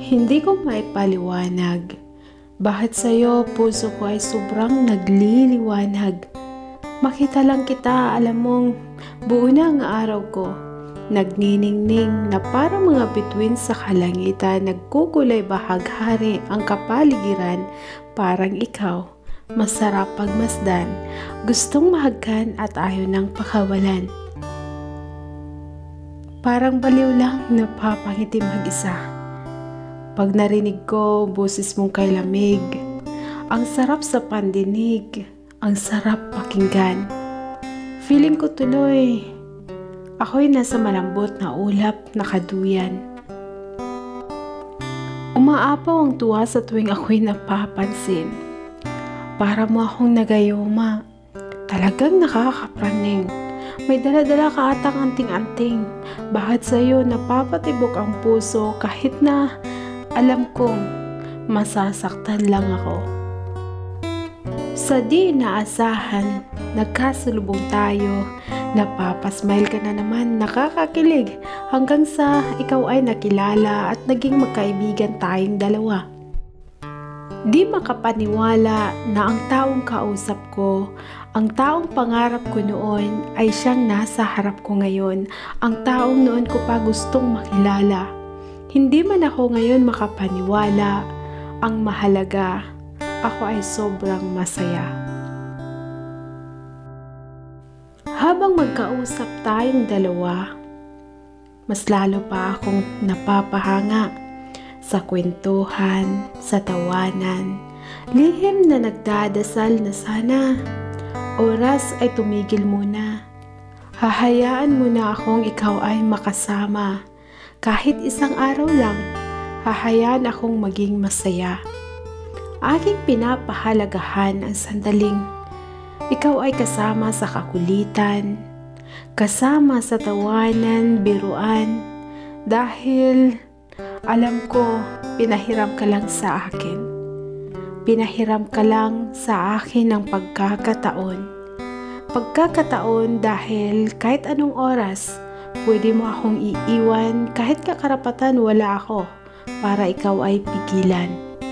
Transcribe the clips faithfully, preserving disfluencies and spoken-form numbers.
Hindi ko maipaliwanag. Bakit sa'yo puso ko ay sobrang nagliliwanag? Makita lang kita, alam mong buo na ang araw ko. Nagniningning na parang mga bituin sa kalangitan, nagkukulay bahag-hari ang kapaligiran, parang ikaw. Masarap pagmasdan, gustong mahagkan at ayaw ng pakawalan. Parang baliw lang napapangiti mag-isa. Pag narinig ko, boses mong kaylamig. Ang sarap sa pandinig, ang sarap pakinggan. Feeling ko tuloy, ako'y nasa malambot na ulap na kaduyan. Umaapaw ang tuwa sa tuwing ako'y napapansin. Para mo akong nagayuma, talagang nakakapraning. May dala-dala ka atang anting-anting. Bakit sa'yo napapatibok ang puso kahit na alam kong masasaktan lang ako. Sa di inaasahan, nagkasalubong tayo. Napapasmile ka na naman, nakakakilig hanggang sa ikaw ay nakilala at naging magkaibigan tayong dalawa. Di makapaniwala na ang taong kausap ko, ang taong pangarap ko noon ay siyang nasa harap ko ngayon, ang taong noon ko pa gustong makilala. Hindi man ako ngayon makapaniwala, ang mahalaga, ako ay sobrang masaya. Habang magkausap tayong dalawa, mas lalo pa akong napapahanga sa kwentuhan, sa tawanan, lihim na nagdadasal na sana oras ay tumigil muna. Hahayaan mo na akong ikaw ay makasama. Kahit isang araw lang, hahayaan akong maging masaya. Aking pinapahalagahan ang sandaling ikaw ay kasama sa kakulitan, kasama sa tawanan, biruan, dahil alam ko pinahiram ka lang sa akin. Pinahiram ka lang sa akin ng pagkakataon. Pagkakataon dahil kahit anong oras, pwede mo akong iiwan kahit kakarapatan wala ako para ikaw ay pigilan.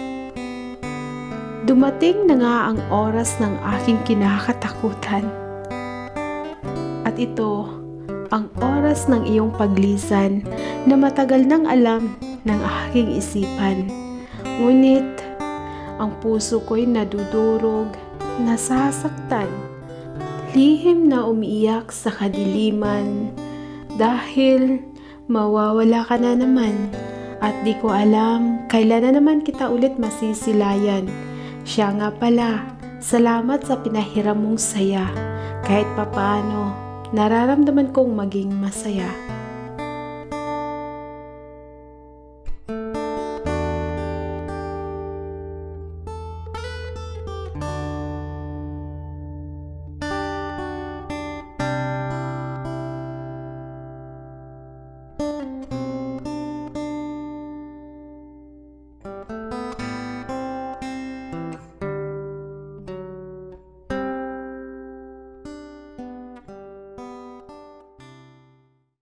Dumating na nga ang oras ng aking kinakatakutan. At ito, ang oras ng iyong paglisan na matagal nang alam ng aking isipan. Ngunit, ang puso ko'y nadudurog, nasasaktan, lihim na umiiyak sa kadiliman. Dahil mawawala ka na naman at di ko alam kailan na naman kita ulit masisilayan. Siya nga pala, salamat sa pinahiram mong saya. Kahit papaano, nararamdaman kong maging masaya.